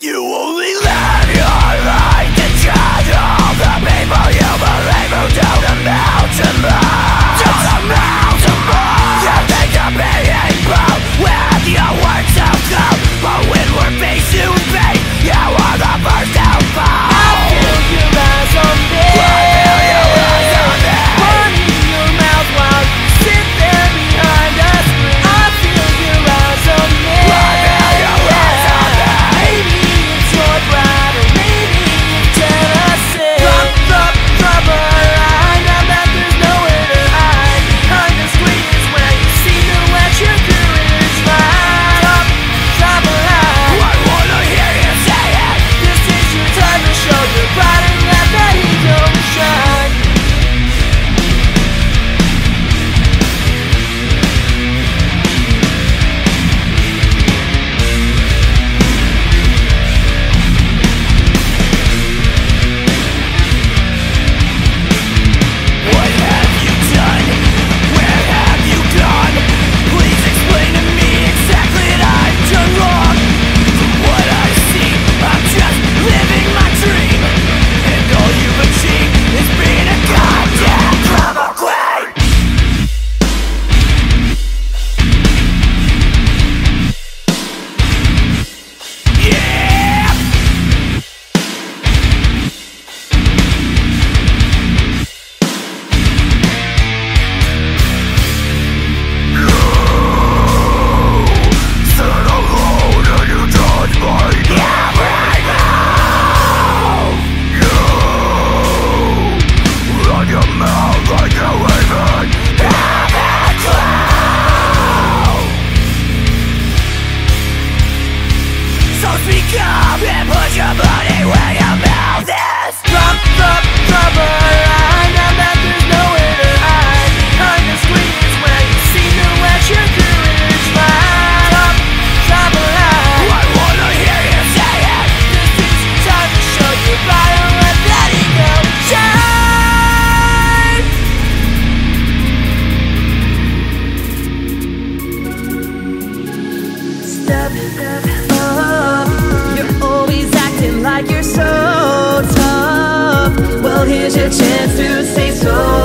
You only live your life to judge all the people you believe who don't amount to much. Don't amount to much. You think you're being bold with your words so cold, but when we're face to face, you are the first to fall. I feel your eyes on me. I feel your eyes on me. One in your mouth while you sit there behind a screen. I feel your eyes on me. I feel your eyes on me. Maybe it's your pride, or maybe it's jealousy. Drop a line, now that there's nowhere to hide. Behind the squeeze where you seem to let your courage slide. Drop a line. I wanna hear you say it. This is your time to show your pride and let that ego shine. What have you done? Where have you gone? Please explain to me exactly what I've done wrong. From what I see, I'm just living my dream, and all you've achieved is being a goddamn drama queen. Yeah! Sit alone and you judge me. Yeah, right now. You run your mouth like you even have a clue. So speak up and put your money where your mouth is. Drop a line, now that there's nowhere to hide. Behind the squeeze where you seem to let your courage slide. Drop a line. I wanna hear you say it. This is your time to show your pride and let that ego shine. Step up. You're always acting like you're so tough. Well, here's your chance to say so.